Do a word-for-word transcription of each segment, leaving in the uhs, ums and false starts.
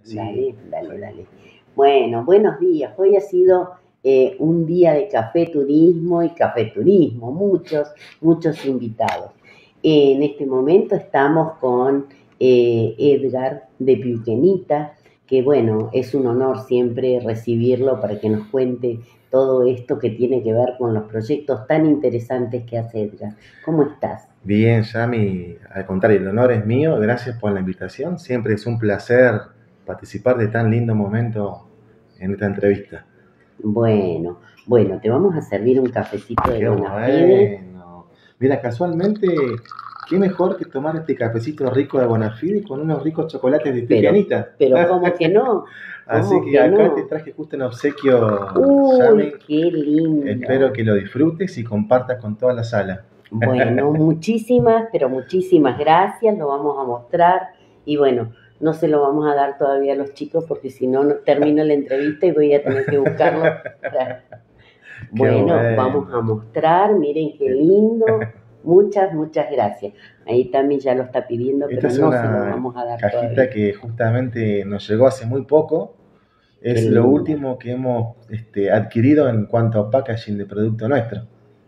Sí, Dale, dale, dale. Bueno, buenos días. Hoy ha sido eh, un día de café turismo y café turismo, muchos, muchos invitados. En este momento estamos con eh, Edgar de Piuquenita, que bueno, es un honor siempre recibirlo para que nos cuente todo esto que tiene que ver con los proyectos tan interesantes que hace Edgar. ¿Cómo estás? bien, Yami, al contrario, el honor es mío, gracias por la invitación, siempre es un placer participar de tan lindo momento en esta entrevista. Bueno, bueno, te vamos a servir un cafecito de Qué buena fide. bueno. Mira, casualmente, qué mejor que tomar este cafecito rico de Bonafide con unos ricos chocolates de Pero, Pipianita. pero ¿cómo que no? Así ¿Cómo que que acá te no? traje justo un obsequio, Yami. Uy, qué Espero lindo. que lo disfrutes y compartas con toda la sala. Bueno, muchísimas, pero muchísimas gracias, lo vamos a mostrar y bueno, no se lo vamos a dar todavía a los chicos porque si no, no termino la entrevista y voy a tener que buscarlo. para- Qué Bueno, vamos a bueno. mostrar, miren qué lindo. Muchas, muchas gracias. Ahí también ya lo está pidiendo, Esta pero es no se lo una vamos a dar cajita todavía. que justamente nos llegó hace muy poco. Qué Es lo linda, último que hemos este, adquirido en cuanto a packaging de producto nuestro.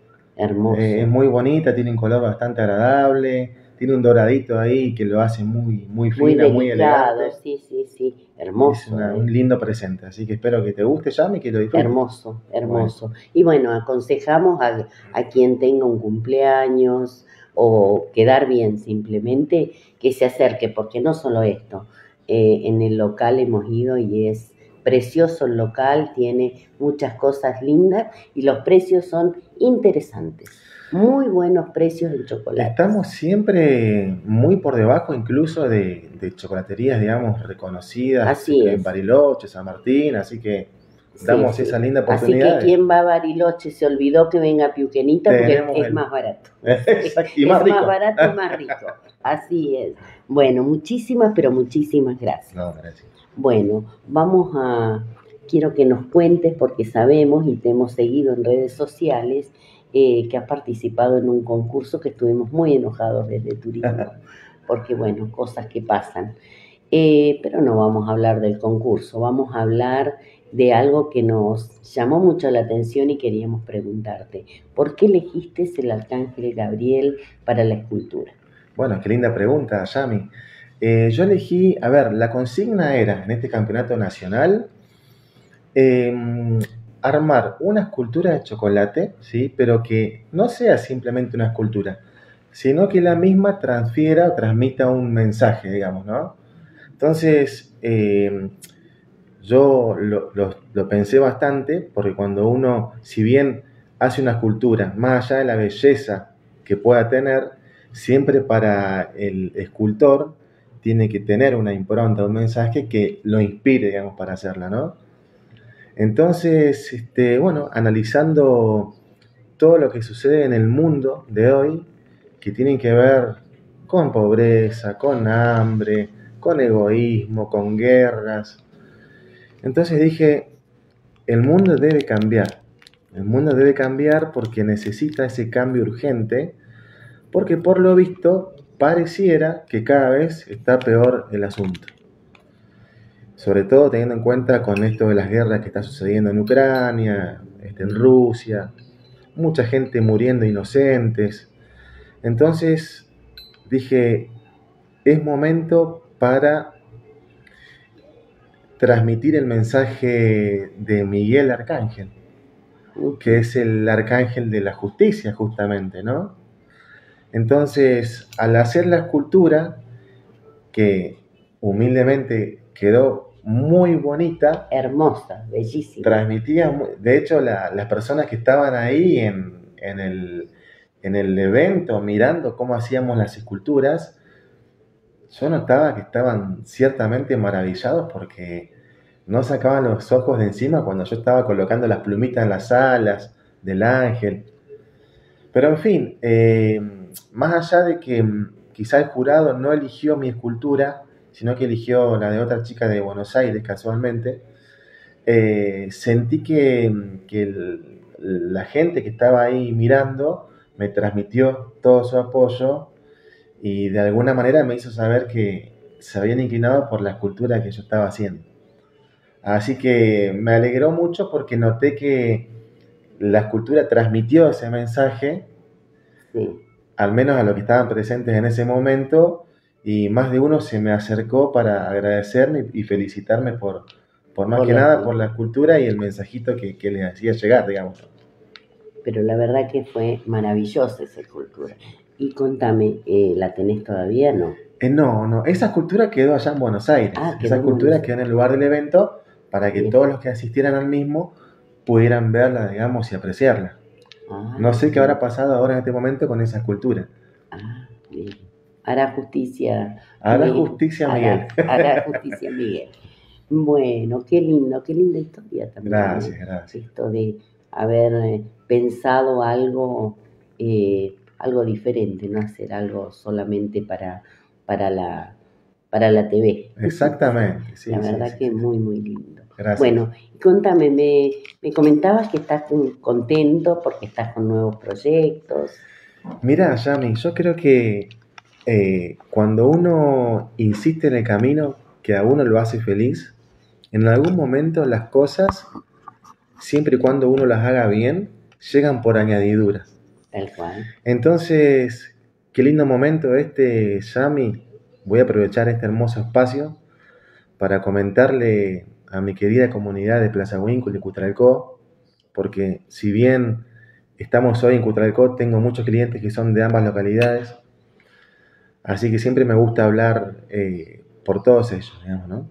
Eh, es hermoso. muy bonita, tiene un color bastante agradable, tiene un doradito ahí que lo hace muy, muy Muy fina, muy delicado, elegante. sí, sí, sí. Es Hermoso, una- un ¿eh? lindo presente, así que espero que te guste, Yami, que lo disfrutes. Hermoso, Bueno, hermoso. Y bueno, aconsejamos a, a quien tenga un cumpleaños o quedar bien simplemente que se acerque, porque no solo esto, eh, en el local hemos ido y es precioso el local, tiene muchas cosas lindas y los precios son interesantes. Muy buenos precios en chocolates. estamos siempre muy por debajo incluso de, de chocolaterías, digamos, reconocidas Así en es. Bariloche, San Martín, así que Sí, damos esa sí. linda Así que oportunidad. De- quien va a Bariloche se olvidó que venga a Piuquenita porque tenemos es el... más barato. Sí, Exacto, y más es más rico. barato y más rico. Así es. Bueno, muchísimas, pero muchísimas gracias. No, gracias. Bueno, vamos a, quiero que nos cuentes porque sabemos y te hemos seguido en redes sociales eh, que has participado en un concurso que estuvimos muy enojados desde turismo, porque bueno, cosas que pasan. Eh, pero no vamos a hablar del concurso, vamos a hablar de algo que nos llamó mucho la atención y queríamos preguntarte. ¿Por qué elegiste el Arcángel Gabriel para la escultura? Bueno, qué linda pregunta, Yami. Eh, yo elegí, a ver, la consigna era en este campeonato nacional eh, armar una escultura de chocolate, ¿sí? Pero que no sea simplemente una escultura, sino que la misma transfiera o transmita un mensaje, digamos, ¿no? Entonces, eh, yo lo, lo, lo, pensé bastante, porque cuando uno, si bien hace una escultura, más allá de la belleza que pueda tener, siempre para el escultor tiene que tener una impronta, un mensaje que lo inspire, digamos, para hacerla, ¿no? Entonces, este, bueno, analizando todo lo que sucede en el mundo de hoy, que tienen que ver con pobreza, con hambre, con egoísmo, con guerras. Entonces dije, el mundo debe cambiar. El mundo debe cambiar porque necesita ese cambio urgente, porque por lo visto pareciera que cada vez está peor el asunto. Sobre todo teniendo en cuenta con esto de las guerras que está sucediendo en Ucrania, este, en Rusia, mucha gente muriendo inocentes. Entonces dije, es momento para transmitir el mensaje de Miguel Arcángel, que Ujú. es el arcángel de la justicia justamente, ¿no? Entonces, al hacer la escultura, que humildemente quedó muy bonita, Hermosa, bellísima. transmitía, de hecho, la, las personas que estaban ahí en, en, el, en el evento mirando cómo hacíamos las esculturas, yo notaba que estaban ciertamente maravillados porque no sacaban los ojos de encima cuando yo estaba colocando las plumitas en las alas del ángel. Pero en fin, eh, más allá de que quizá el jurado no eligió mi escultura, sino que eligió la de otra chica de Buenos Aires casualmente, eh, sentí que, que el, la gente que estaba ahí mirando me transmitió todo su apoyo y de alguna manera me hizo saber que se habían inclinado por la escultura que yo estaba haciendo. Así que me alegró mucho porque noté que la escultura transmitió ese mensaje, Sí. al menos a los que estaban presentes en ese momento, y más de uno se me acercó para agradecerme y felicitarme por, por más Por que la nada por escultura. la escultura y el mensajito que, que les hacía llegar, digamos. Pero la verdad que fue maravillosa esa escultura. Y contame, eh, ¿la tenés todavía? No. Eh, no, no, esa escultura quedó allá en Buenos Aires. Ah, Esa quedó en Buenos escultura quedó Aires. en el lugar del evento para que Bien. todos los que asistieran al mismo pudieran verla, digamos, y apreciarla. Ah, No sé qué habrá bien. pasado ahora en este momento con esa escultura. Ah, bien. Hará justicia, Hará mi, justicia, Miguel. hará, hará justicia Miguel. Bueno, qué lindo, qué linda historia también, ¿eh? Gracias, gracias. Esto de haber eh, pensado algo, eh, algo diferente, no hacer algo solamente para, para la, para la T V. Exactamente, La sí, sí, verdad sí, que sí. muy, muy lindo. Gracias. Bueno, y contame, me, me comentabas que estás con- contento porque estás con nuevos proyectos. Mira, Yami, yo creo que eh, cuando uno insiste en el camino que a uno lo hace feliz, en algún momento las cosas, siempre y cuando uno las haga bien, llegan por añadidura. Tal cual. Entonces, qué lindo momento este, Yami. Voy a aprovechar este hermoso espacio para comentarle a mi querida comunidad de Plaza Huíncul y Cutralcó, porque si bien estamos hoy en Cutralcó, tengo muchos clientes que son de ambas localidades, así que siempre me gusta hablar eh, por todos ellos, digamos, ¿no?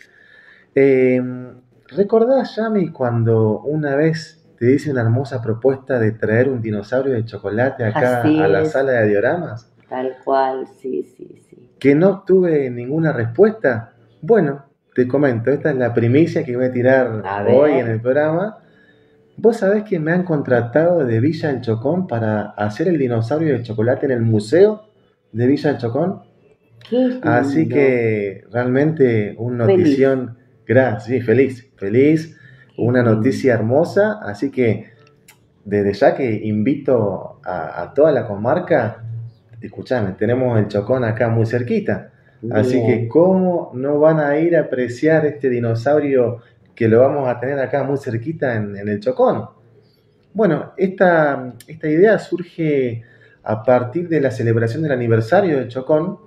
Eh, ¿Recordás, Yami, cuando una vez te hice una hermosa propuesta de traer un dinosaurio de chocolate acá Así a la es, sala de dioramas? tal cual, sí, sí, sí. ¿Que no obtuve ninguna respuesta? Bueno, te comento, esta es la primicia que voy a tirar A hoy en el ver, programa. ¿Vos sabés que me han contratado de Villa El Chocón para hacer el dinosaurio de chocolate en el museo de Villa El Chocón? qué Así lindo, que realmente una feliz, notición, gracias, sí, feliz, feliz, qué una lindo. noticia hermosa. Así que desde ya que invito a, a toda la comarca, escuchame, tenemos el Chocón acá muy cerquita. Así que, Bien, ¿cómo no van a ir a apreciar este dinosaurio que lo vamos a tener acá muy cerquita en, en el Chocón? Bueno, esta, esta idea surge a partir de la celebración del aniversario del Chocón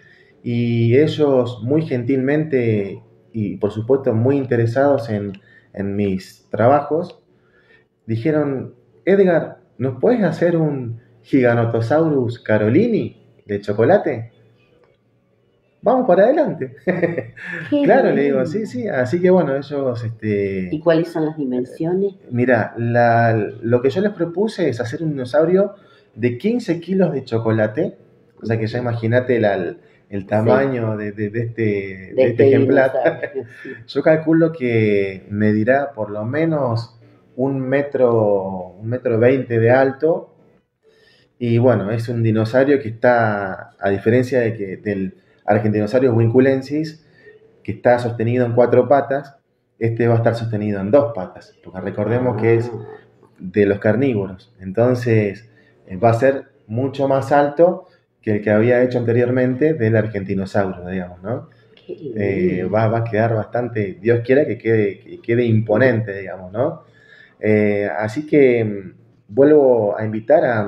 y ellos muy gentilmente y por supuesto muy interesados en, en mis trabajos, dijeron, Edgar, ¿nos puedes hacer un Giganotosaurus carolini de chocolate? Vamos para adelante. qué Claro, le digo, sí, lindo. sí. Así que bueno, ellos, ¿Y este, cuáles son las dimensiones? mira, la- lo que yo les propuse es hacer un dinosaurio de quince kilos de chocolate. O sea que ya imagínate la- el, el Sí, tamaño de, de- de este, de de este este ejemplar. dinosaurio, sí. Yo calculo que medirá por lo menos un metro, un metro veinte de alto. Y bueno, es un dinosaurio que está, a diferencia de que, del Argentinosaurus vinculensis, que está sostenido en cuatro patas, este va a estar sostenido en dos patas, porque recordemos que es Ah, de los carnívoros. Entonces, eh, va a ser mucho más alto que el que había hecho anteriormente del Argentinosaurus, digamos, ¿no? qué Eh, lindo. va, va a quedar bastante, Dios quiera que quede, que quede imponente, digamos, ¿no? Eh, así que mm, vuelvo a invitar a,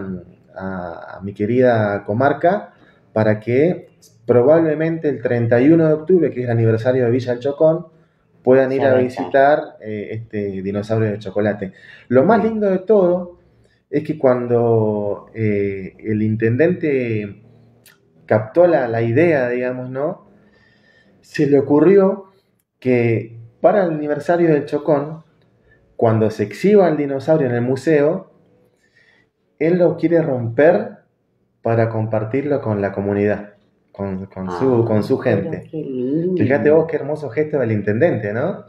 a- a mi querida comarca para que probablemente el treinta y uno de octubre, que es el aniversario de Villa El Chocón, puedan ir Ya a va a estar. visitar eh, este dinosaurio de chocolate. Lo más Bien. lindo de todo es que cuando eh, el intendente captó la, la idea, digamos, ¿no? Se le ocurrió que para el aniversario del Chocón, cuando se exhiba el dinosaurio en el museo, él lo quiere romper para compartirlo con la comunidad, con, con su, con Ah, su pero gente. qué Fíjate vos lindo. qué hermoso gesto del intendente, ¿no?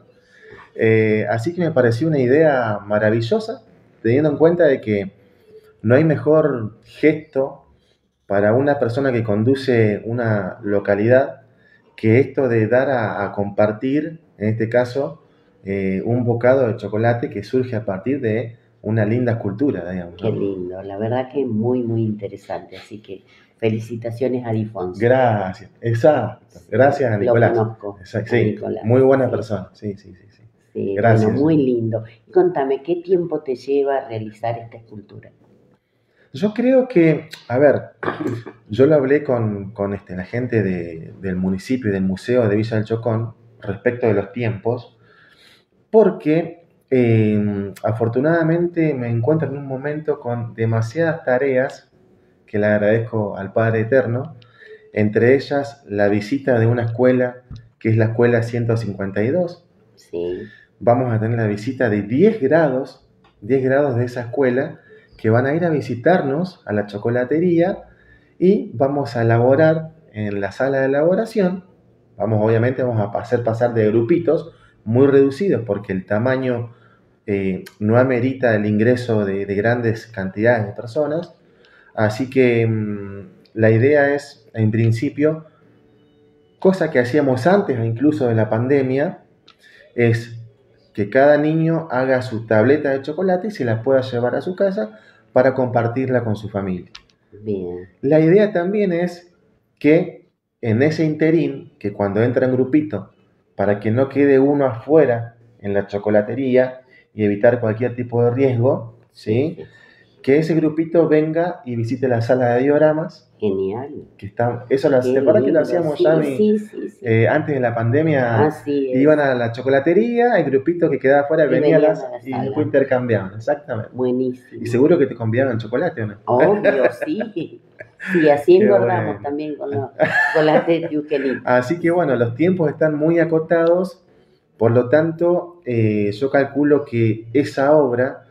Eh, así que me pareció una idea maravillosa, teniendo en cuenta de que no hay mejor gesto para una persona que conduce una localidad que esto de dar a, a compartir, en este caso, eh, un bocado de chocolate que surge a partir de una linda escultura, digamos, Qué ¿no? lindo. La verdad que muy, muy interesante. Así que Felicitaciones a Difonso. Gracias, exacto. Gracias a Lo Nicolás. conozco, Exacto, a sí, Nicolás. muy buena Sí, persona. Sí, sí, sí, sí. sí, bueno, Gracias. muy lindo. Y contame, ¿qué tiempo te lleva a realizar esta escultura? Yo creo que, a ver, yo lo hablé con, con este, la gente de- del municipio y del museo de Villa del Chocón respecto de los tiempos, porque eh, afortunadamente me encuentro en un momento con demasiadas tareas que le agradezco al Padre Eterno, entre ellas la visita de una escuela que es la escuela ciento cincuenta y dos. Sí, Vamos a tener la visita de diez grados, diez grados de esa escuela que van a ir a visitarnos a la chocolatería y vamos a elaborar en la sala de elaboración. Vamos, obviamente, vamos a hacer pasar de grupitos muy reducidos porque el tamaño eh, no amerita el ingreso de, de grandes cantidades de personas. Así que mmm, la idea es, en principio, cosa que hacíamos antes incluso de la pandemia, es que cada niño haga su tableta de chocolate y se la pueda llevar a su casa para compartirla con su familia. bien. La idea también es que en ese interín, que cuando entra en grupito, para que no quede uno afuera en la chocolatería y evitar cualquier tipo de riesgo, ¿sí? Sí, sí. Que ese grupito venga y visite la sala de dioramas. Genial. Que está, eso lo, Qué ¿te acuerdas que lo lindo. hacíamos, Sí, Yami? sí, sí, sí. Eh, antes de la pandemia Así es. iban a la chocolatería, el grupito que quedaba afuera Y venía a venían las a la y sala. después intercambiaban, exactamente. Buenísimo. Y seguro que te convidaban chocolate, ¿o no? Obvio, sí. Sí, así Qué engordamos bueno. también con los chocolates de Eugenito. Así que bueno, los tiempos están muy acotados, por lo tanto, eh, yo calculo que esa obra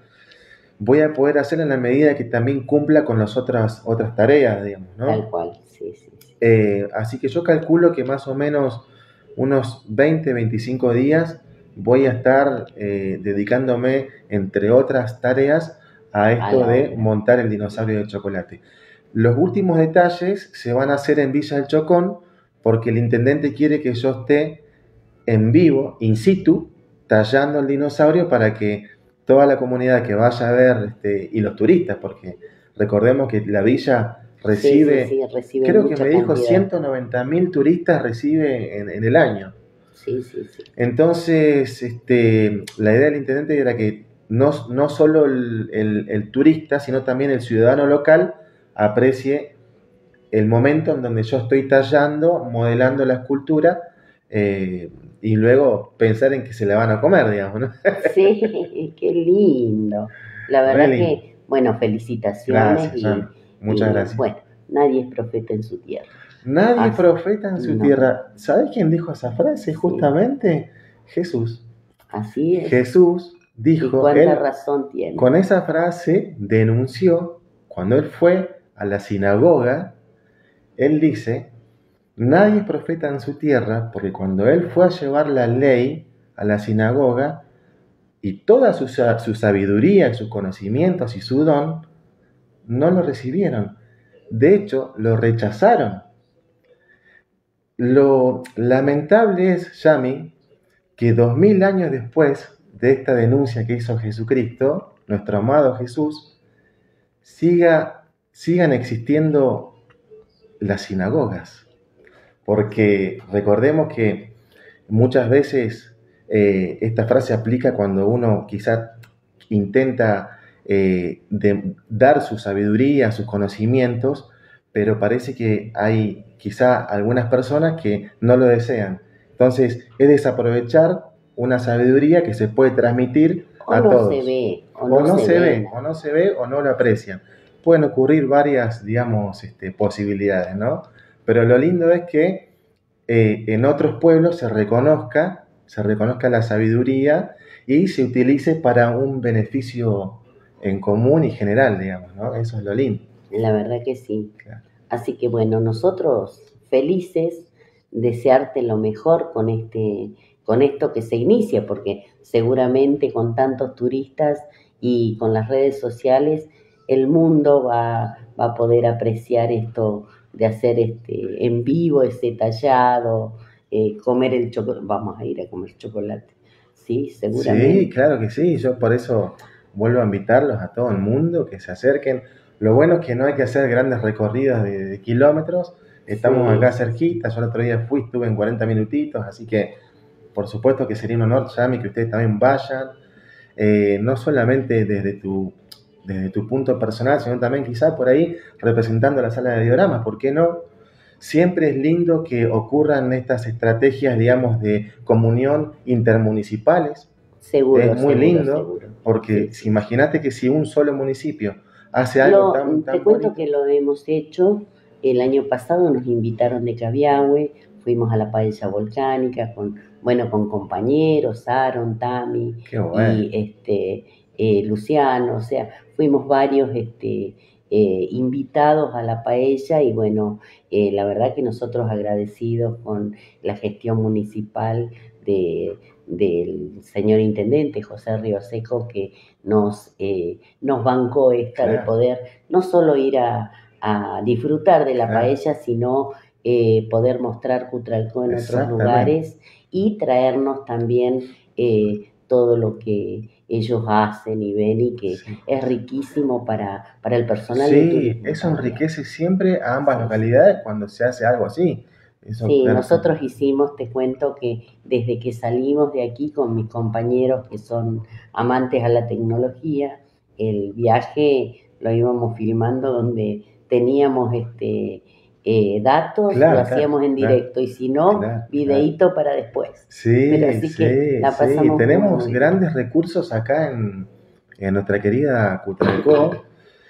voy a poder hacerla en la medida que también cumpla con las otras, otras tareas, digamos, ¿no? Tal cual, sí, sí. sí. Eh, así que yo calculo que más o menos unos veinte, veinticinco días voy a estar eh, dedicándome, entre otras tareas, a esto A la de obra. montar el dinosaurio de chocolate. Los últimos detalles se van a hacer en Villa del Chocón porque el intendente quiere que yo esté en vivo, in situ, tallando el dinosaurio para que toda la comunidad que vaya a ver, este, y los turistas, porque recordemos que la villa recibe, Sí, sí, sí, recibe creo que mucha me dijo cantidad. ciento noventa mil turistas recibe en, en el año. Sí, sí, sí. Entonces, este, la idea del intendente era que no, no solo el, el, el turista, sino también el ciudadano local aprecie el momento en donde yo estoy tallando, modelando la escultura, eh, y luego pensar en que se la van a comer, digamos, ¿no? Sí, qué lindo. La verdad Really. que, bueno, felicitaciones. Gracias, y, Jan. Muchas y, gracias. Bueno, nadie es profeta en su tierra. Nadie Así- profeta en su no. tierra. ¿Sabes quién dijo esa frase? Sí. Justamente Jesús. Así es. Jesús Y dijo, cuánta él razón tiene. con esa frase denunció, cuando él fue a la sinagoga, él dice, nadie es profeta en su tierra, porque cuando él fue a llevar la ley a la sinagoga, y toda su, sa- su sabiduría, sus conocimientos y su don, no lo recibieron. De hecho, lo rechazaron. Lo lamentable es, Yami, que dos mil años después de esta denuncia que hizo Jesucristo, nuestro amado Jesús, siga, sigan existiendo las sinagogas. Porque recordemos que muchas veces eh, esta frase aplica cuando uno quizá intenta eh, de, dar su sabiduría, sus conocimientos, pero parece que hay quizá algunas personas que no lo desean. Entonces, es desaprovechar una sabiduría que se puede transmitir O a no todos. se ve, o O no, no se, se ve. ve, o no se ve, o no lo aprecian. Pueden ocurrir varias, digamos, este, posibilidades, ¿no? Pero lo lindo es que eh, en otros pueblos se reconozca, se reconozca la sabiduría y se utilice para un beneficio en común y general, digamos, ¿no? Eso es lo lindo. La verdad que sí. Claro. Así que bueno, nosotros felices, desearte lo mejor con este, con esto que se inicia, porque seguramente con tantos turistas y con las redes sociales, el mundo va, va a poder apreciar esto de hacer este en vivo ese tallado, eh, comer el chocolate, vamos a ir a comer chocolate, sí, seguramente. Sí, claro que sí. Yo por eso vuelvo a invitarlos a todo el mundo que se acerquen. Lo bueno es que no hay que hacer grandes recorridos de, de kilómetros. Estamos Sí, acá sí, sí. cerquita. Yo el otro día fui, estuve en cuarenta minutitos, así que por supuesto que sería un honor, Yami, que ustedes también vayan. Eh, no solamente desde tu, desde tu punto personal, sino también quizá por ahí representando la sala de dioramas, ¿por qué no? Siempre es lindo que ocurran estas estrategias, digamos, de comunión intermunicipales. Es Seguro, muy seguro, lindo, seguro. Sí, porque si sí, sí. imagínate que si un solo municipio hace algo Lo, tan, te tan cuento que bonito, lo hemos hecho. El año pasado nos invitaron de Cabiahue, fuimos a la paella volcánica con, bueno, con compañeros, Aaron, Tami qué bueno, y este, eh, Luciano, o sea, fuimos varios este, eh, invitados a la paella y bueno, eh, la verdad que nosotros agradecidos con la gestión municipal de, del señor intendente José Rioseco que nos, eh, nos bancó esta de claro, poder no solo ir a, a disfrutar de la claro, paella, sino eh, poder mostrar Cutralcó en otros exactamente. lugares y traernos también eh, todo lo que ellos hacen y ven y que Sí. es riquísimo para, para el personal de Sí, turismo eso también. enriquece siempre a ambas Sí, sí, localidades sí. cuando se hace algo así. Eso, Sí, claro, sí. nosotros hicimos, te cuento que desde que salimos de aquí con mis compañeros que son amantes a la tecnología, el viaje lo íbamos filmando donde teníamos este, eh, datos, lo Claro, claro, hacíamos en claro, directo y si no, claro, claro. videíto para después. Pero Sí, así que sí, la sí. pasamos muy, Tenemos muy bien. grandes recursos acá en, en nuestra querida Cutralcó.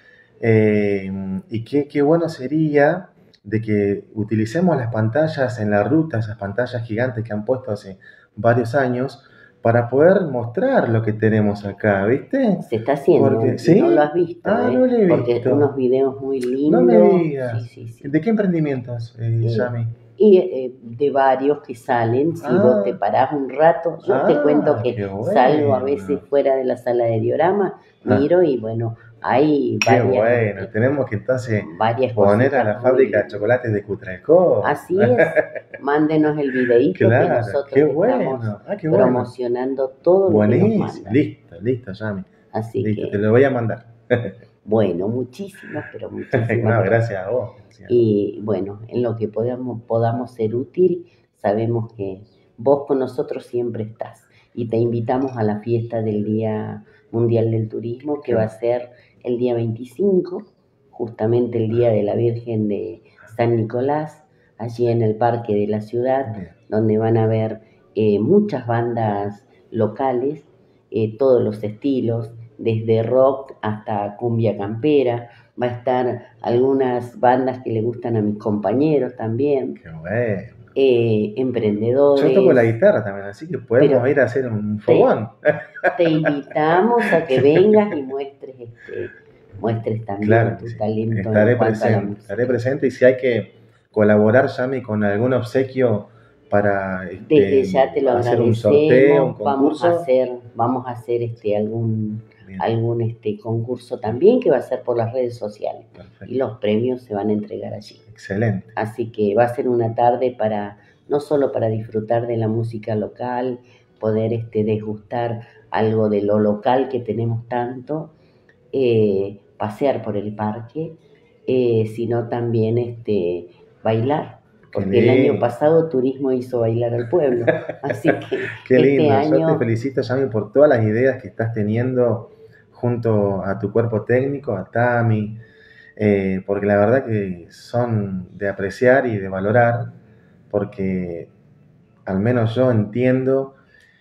Eh, y qué, qué bueno sería de que utilicemos las pantallas en la ruta, esas pantallas gigantes que han puesto hace varios años, para poder mostrar lo que tenemos acá, ¿viste? Se está haciendo Porque, y no lo has ¿sí? visto, Ah, no ¿eh? lo he Porque unos visto. videos muy No me lindos, sí, digas. sí, sí. ¿De qué emprendimientos, eh, eh, Yami? y eh, de varios que salen, si vos te Ah, parás un rato, yo te cuento ah, que qué salgo a veces bueno. fuera de la sala de diorama, Ah, miro y bueno, hay qué varias, bueno. este, Tenemos que entonces varias poner a cositas la muy fábrica de lindas. chocolates de Cutralcó. Así es, mándenos el videíto que Claro, qué nosotros estamos bueno. Ah, qué bueno. promocionando todo lo que nos Buenísimo. mandan. Listo, listo, Yami. Así Listo, te que, lo voy a mandar. bueno, muchísimas, pero muchísimas No, gracias. gracias a vos. Gracias a vos. Y bueno, en lo que podamos, podamos ser útil, sabemos que vos con nosotros siempre estás. Y te invitamos a la fiesta del Día Mundial del Turismo, que Qué va a bueno. ser el día veinticinco, justamente el día de la Virgen de San Nicolás, allí en el parque de la ciudad, Bien. donde van a haber eh, muchas bandas locales, eh, todos los estilos, desde rock hasta cumbia campera. Va a estar algunas bandas que le gustan a mis compañeros también, Qué bueno. eh, Yo toco la emprendedores, guitarra también, así que podemos pero ir a hacer un te, fogón. te invitamos a que vengas y muestres, este, muestres también Claro que tu sí. talento en Estaré cuanto a la presente. Estaré música. presente y si hay que colaborar, Yami, con algún obsequio para Desde este, ya te lo hacer un sorteo, un agradecemos, vamos a concurso. hacer, vamos a hacer este, algún, Bien, algún este, concurso también que va a ser por las redes sociales y perfecto. los premios se van a entregar allí. Excelente. Así que va a ser una tarde para, no solo para disfrutar de la música local, poder este, degustar algo de lo local que tenemos tanto, eh, pasear por el parque, eh, sino también este, bailar, Qué porque el año lindo. pasado Turismo hizo bailar al pueblo, así que Qué este lindo. Yo te año, felicito, Yami, por todas las ideas que estás teniendo junto a tu cuerpo técnico, a Tami, eh, porque la verdad que son de apreciar y de valorar, porque al menos yo entiendo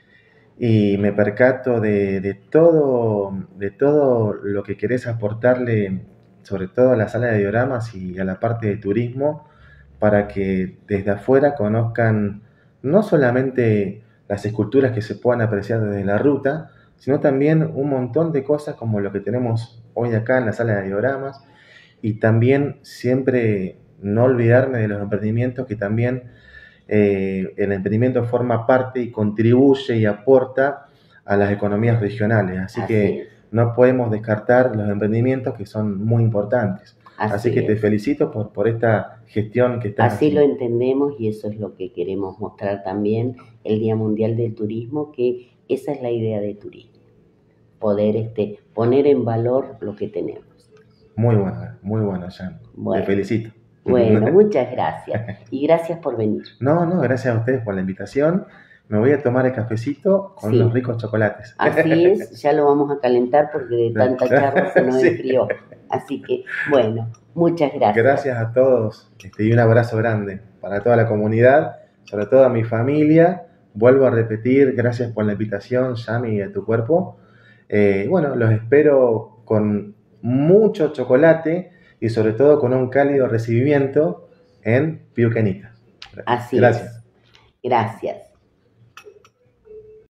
y me percato de, de todo, de todo lo que querés aportarle, sobre todo a la sala de dioramas y a la parte de turismo, para que desde afuera conozcan no solamente las esculturas que se puedan apreciar desde la ruta, sino también un montón de cosas como lo que tenemos hoy acá en la sala de dioramas, y también siempre no olvidarme de los emprendimientos que también eh, el emprendimiento forma parte y contribuye y aporta a las economías regionales. Así así que es, no podemos descartar los emprendimientos que son muy importantes. Así que así te es. felicito por, por esta gestión que estás Así lo haciendo. entendemos y eso es lo que queremos mostrar también el Día Mundial del Turismo, que esa es la idea de turismo, poder este, poner en valor lo que tenemos. Muy bueno, muy bueno, Yami. Te Bueno, felicito. bueno, muchas gracias. Y gracias por venir. No, no, gracias a ustedes por la invitación. Me voy a tomar el cafecito con unos Sí, ricos chocolates. así es, ya lo vamos a calentar porque de tanta charla se nos Sí. enfrió. Así que, bueno, muchas gracias. Gracias a todos este, y un abrazo grande para toda la comunidad, sobre todo a mi familia. Vuelvo a repetir, gracias por la invitación, Yami, y a tu cuerpo. Eh, bueno, los espero con mucho chocolate y sobre todo con un cálido recibimiento en Piuquenita. Así Gracias. es. Gracias.